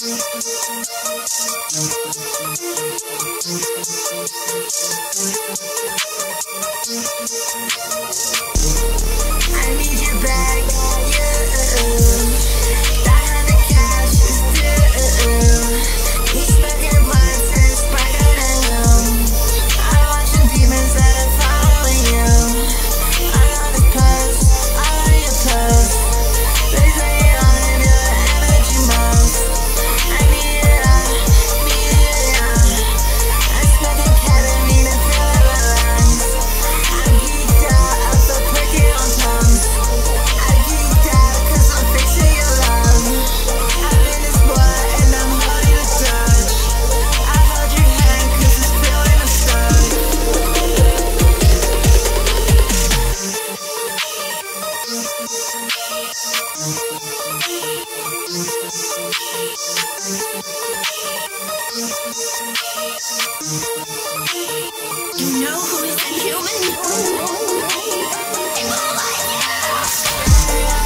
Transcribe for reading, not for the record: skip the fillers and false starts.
need you back, you. Behind the couch is due. He's smoking blunts and sparking at him. I'm watching demons that are following you. I know the post, I know your post. They say you only feel the energy most. I need it all, need it all. I'm smoking ketamine and filling my lungs. I'm geeked out, I feel pricky on tongues. I'm geeked out cause I'm fixing your love. I'm in this blood and I'm holding a grudge. I hold your hand cause it's feeling a stun. You know who is a human? They will like you.